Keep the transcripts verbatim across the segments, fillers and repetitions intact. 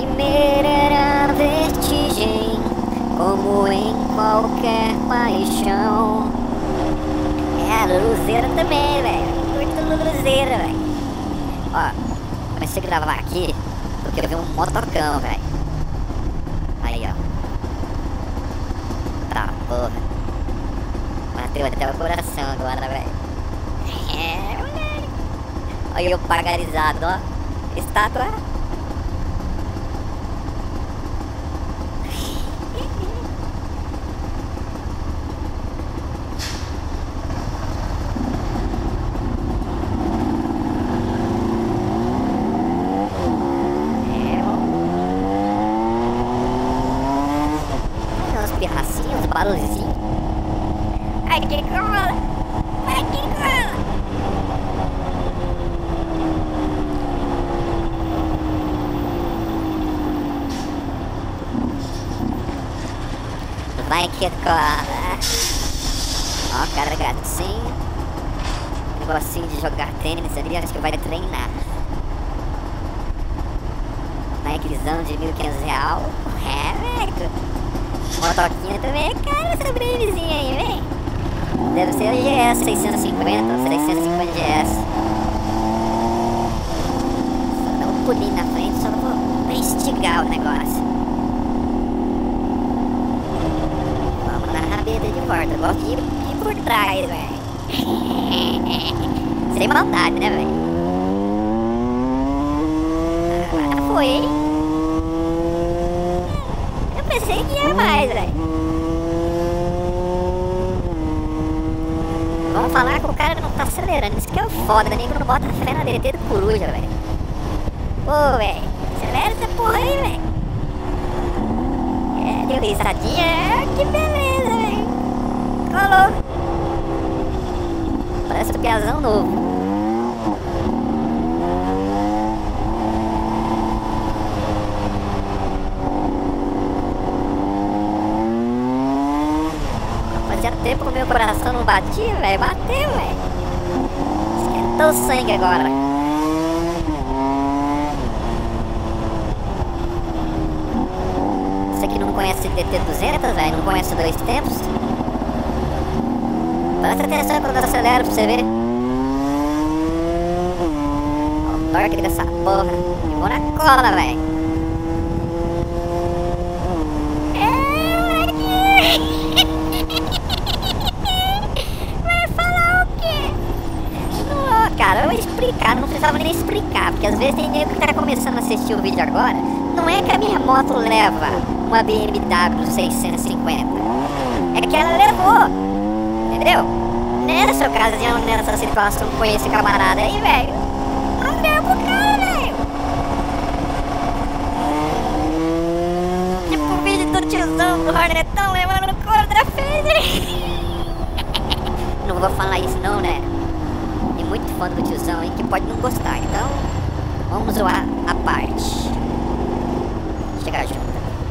primeira era vertigem, como em qualquer paixão. É, luzeira também, velho. Curto luzeira, velho. Ó, comecei a gravar aqui porque eu vi um motocão, velho. Aí, ó. Tá, porra. Bateu até o coração agora, velho. É, moleque. Olha eu pagarizado, ó. Estátua. Pirracinhos, barulhozinho. Ai, que cola! Ai, que cola! Vai que cola! Ó, cara gatinho. Negocinho de jogar tênis ali, acho que vai treinar. Nikezão de mil e quinhentos real. É, velho. Motoquinha também é cara essa brevezinha aí, vem. Deve ser o G S seiscentos e cinquenta ou seiscentos e cinquenta G S. Só dá um pulinho na frente, só vou pra instigar o negócio. Vamos na rabeta de volta, eu gosto de ir, ir por trás, velho. Sem maldade, né, velho? Agora foi, hein? Pensei que ia mais, velho. Vamos falar que o cara não tá acelerando. Isso que é o foda, né? Nego não bota fé na D T do coruja, velho. Pô, velho. Acelera essa porra aí, velho. É, deu risadinha. É, que beleza, velho. Colou. Parece um piazão novo. Fazia tempo que o meu coração não batia, velho. Bateu, velho. Esquentou o sangue agora. Você que não conhece D T duzentos, velho, não conhece dois tempos, presta atenção quando eu acelero pra você ver. Olha o torque dessa porra. Eu vou na cola, velho. Cara, eu vou explicar, não precisava nem explicar, porque às vezes tem nego que tá começando a assistir o vídeo agora. Não é que a minha moto leva uma B M W seiscentos e cinquenta, é que ela levou, entendeu? Nessa ocasião, nessa situação com esse camarada aí, velho, não deu pro cara, velho. Tipo o vídeo do tiozão do Hornetão levando no couro da frente. Não vou falar isso não, né? Muito fã do tiozão aí que pode não gostar, então vamos zoar a parte. Chegar junto.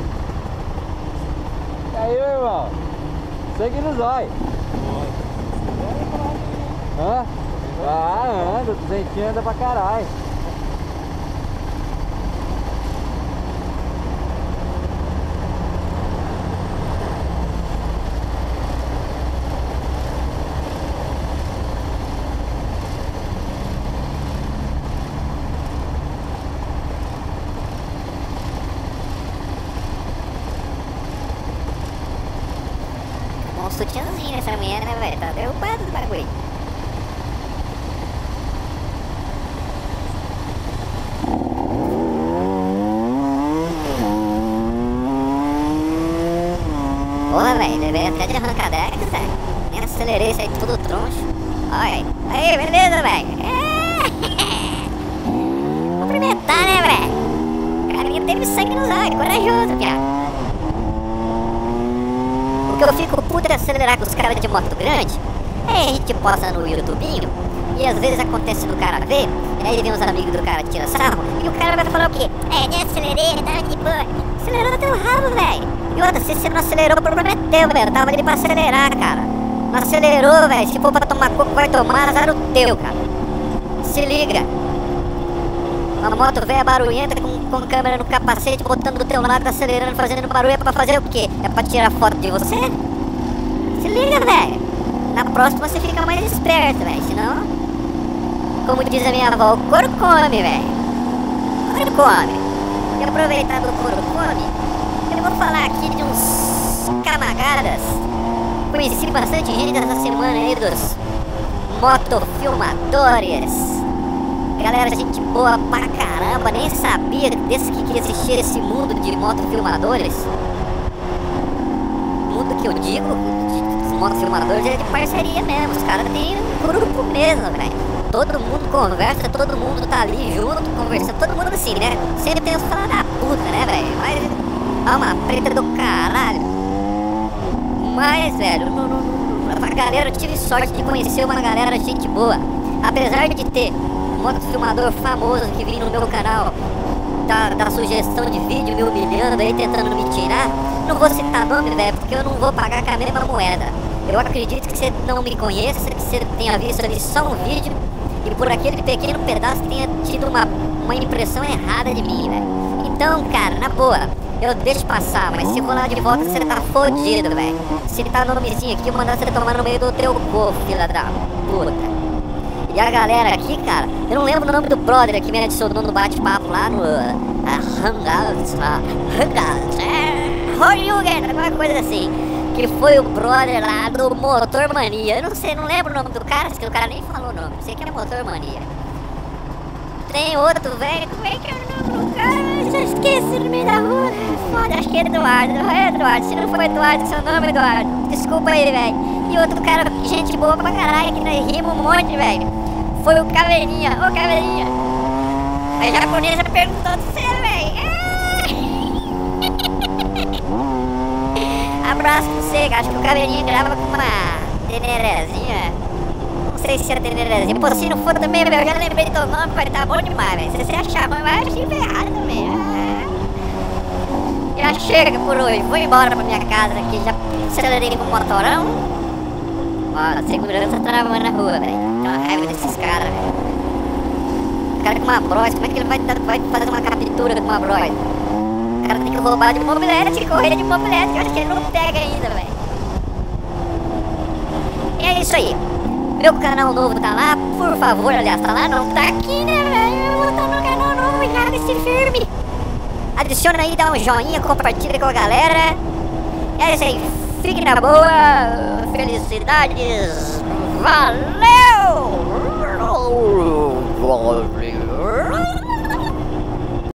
E aí, meu irmão? Sangue no zóio. Hã? Ah, anda, duzentinho anda pra caralho. Um sutiãzinho nessa mulher, né, velho? Tá derrubado do bagulho. Porra, velho, levei até de arrancadex, velho. Nem acelerei isso aí tudo troncho. Olha aí. Aí, beleza, velho. É. Cumprimentar, né, velho? O carinha teve sangue nos olhos, corajoso, cara. Que eu fico puto de acelerar com os caras de moto grande. Aí a gente posta no YouTubinho e às vezes acontece do cara ver, e aí vem os amigos do cara que tira sarro e o cara vai falar o quê? É, nem acelerei, tava de boa. Acelerou no teu rabo, velho. E outra, se você não acelerou, o problema é teu, velho. Tava ali pra acelerar, cara. Não acelerou, velho. Se for pra tomar coco, vai tomar, azar o teu, cara. Se liga. Uma moto velha barulhenta com com câmera no capacete, botando do teu lado, acelerando, fazendo barulho, é pra fazer o quê? É pra tirar foto de você? Se liga, velho. Na próxima você fica mais esperto, velho, senão... Como diz a minha avó, o couro come, velho. O couro come. E aproveitando o couro come, eu vou falar aqui de uns camaradas. Conheci bastante gente essa semana aí dos motofilmadores. Galera, gente boa pra caramba, nem sabia desse que existia esse mundo de motofilmadores. Mundo que eu digo, os motofilmadores é de parceria mesmo, os caras têm um grupo mesmo, velho. Todo mundo conversa, todo mundo tá ali junto, conversando, todo mundo assim, né? Sempre tem os fala da puta, né, velho? Mas, é uma preta do caralho. Mas, velho, não, não, não, a galera, eu tive sorte de conhecer uma galera gente boa. Apesar de ter um motofilmador famoso que vem no meu canal, da, da sugestão de vídeo me humilhando aí, tentando me tirar, não vou citar nome, velho, porque eu não vou pagar com a mesma moeda. Eu acredito que você não me conheça, que você tenha visto ali só um vídeo e por aquele pequeno pedaço tenha tido uma, uma impressão errada de mim, velho. Então, cara, na boa, eu deixo passar, mas se rolar de volta você tá fodido, velho. Se ele tá no nomezinho aqui, eu mandar você tomar no meio do teu corpo, filha da puta. E a galera aqui, cara, eu não lembro o nome do brother que me adicionou no bate-papo lá no... Uh, Hangouts, lá, Hangouts, é... Horyugen, alguma coisa assim. Que foi o brother lá do Motor Mania. Eu não sei, não lembro o nome do cara, porque o cara nem falou o nome. Sei que é Motor Mania. Tem outro, velho, como é que é o nome do cara? Eu já esqueci no meio da rua. Foda, acho que é Eduardo. É Eduardo, se não for Eduardo, seu nome é Eduardo. Desculpa aí, velho. E outro cara, gente boa pra caralho, que nós rimos um monte, velho. Foi o Caveirinha. Ô, Caveirinha. A japonesa perguntou de você, velho. Abraço pra você, acho que o Caveirinha grava com uma tenerezinha. Não sei se é tenerezinha. Pô, se não for também, velho, eu já lembrei do teu nome, vai tá bom demais, velho. Se você achar, mas vai achar ferrado também. Ah. Já chega por hoje, vou embora pra minha casa aqui, já acelerei com o motorão. Ó, a segurança travando na rua, velho. Tem uma raiva desses caras, velho. O cara com uma Bros, como é que ele vai, vai fazer uma captura com uma Bros? O cara tem que roubar de mobilete, correr de mobilete, eu acho que ele não pega ainda, velho. E é isso aí. Meu canal novo tá lá, por favor, aliás, tá lá não, tá aqui, né, velho? Eu vou estar no canal novo e nada se firme. Adiciona aí, dá um joinha, compartilha com a galera. E é isso aí, fique na boa, felicidades, valeu!